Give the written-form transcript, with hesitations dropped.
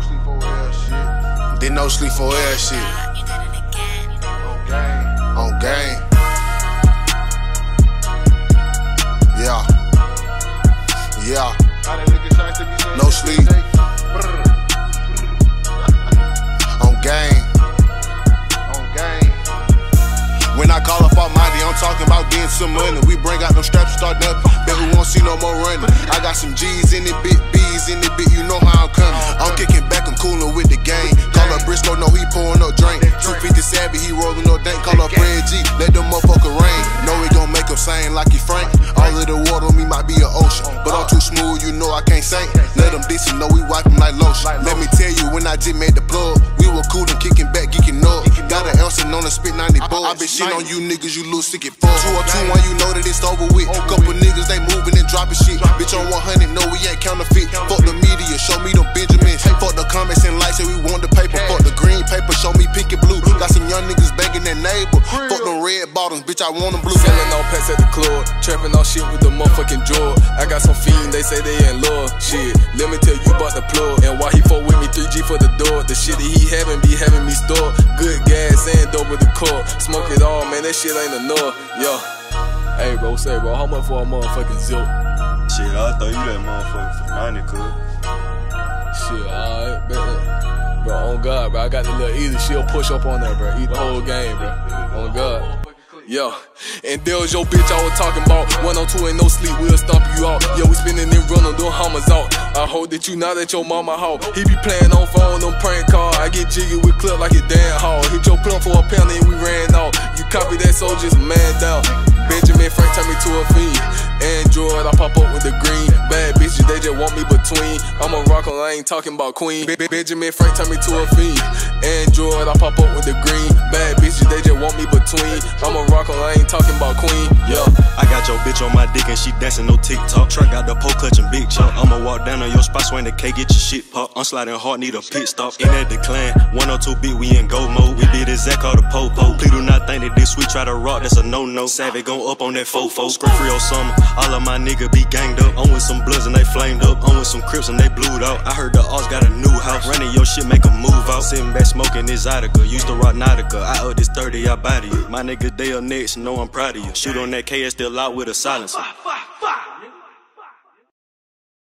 sleep for air shit. Did no sleep for air shit. On game. On game. Yeah. Yeah. No sleep. On game. On game. When I call up Almighty, I'm talking about getting some money. We bring out them straps, start nothing. Bet we won't see no more running. I got some G's in it, big B's in it, bit. You know how I'm coming. I'm kicking back, I'm coolin' with the gang. Call up Briscoe, no, he pouring no drink. 250 Savvy, he rollin' no dank. Call up Fred G, let them motherfucker rain. Know we gon' make him sing like he Frank. All of the water on me might be an ocean, but I'm too smooth, you know I can't sing. Let them diss you, know we wipe them like lotion. Let me tell you, when I just made the plug, we were coolin', kicking back, geeking up. Got an ounce on the spit 90 bucks. I been shit on you niggas, you lose sick at fuck. 202-1, you know that it's over with. Couple niggas, they moving and dropping shit. Bitch on 100, no, we ain't counterfeit. Fuck the media, show me them Benjamins. Fuck the comments and likes, say we want the paper. Fuck the green paper, show me pink and blue. Got some young niggas begging their neighbor. Fuck them red bottoms, bitch, I want them blue. Selling on pets at the club, trapping on shit with the motherfucking drawer. I got some fiend, they say they in love. Shit, let me tell you about the plug. And why he fuck with me, 3G for the door. The shit that he having be having me stored. Good gas and dope with the car. Smoke it all, man, that shit ain't enough. Yeah. Hey, bro, say, bro, how much for a motherfucking zilk? Shit, I'll throw you that motherfucker for 90, cuz. Shit, alright, bet. Bro, on God, bro, I got the little easy. She'll push up on that, bro. Eat the whole game, bro. On God. Yeah, and there was your bitch I was talking about. 102 ain't no sleep, we'll stomp you out. Yeah, we spinning and running, doing hammers out. I hope that you not at your mama house. He be playing on phone, them prank calls. I get jiggy with clip like a damn hall. Hit your plum for a pound and we ran out. You copy that, so just man down. Benjamin Frank turned me to a fiend. Android, I pop up with the green. Bad bitches, they just want me between. I'm a rocker, I ain't talking about queen. Benjamin Frank turned me to a fiend. Android, I pop up with the green. Bad bitches, they just want me between. I'm a rocker, I ain't talking about queen. Yeah. I got your bitch on my dick and she dancing no TikTok. Truck out the pole clutching big chop. I'ma walk down on your spot, swing the K, get your shit pop. I'm sliding hard, need a pit stop. In at the clan, 102 beat, we in go mode. We did exact all the po-po. Please do not think that this sweet try to rock, that's a no-no. Savage gon' up on that fofo. Scrap free all summer, all of my niggas be ganged up. I'm with some bloods and they flamed up. I'm with some crips and they blued out. I heard the Oz got a new house. Running your shit, make a move out. Sitting back smoking this Zydeco. Used to rock Nautica. I owe this 30, I body you. My nigga Dale next, know I'm proud of you. Shoot on that KS, still out with a silencer.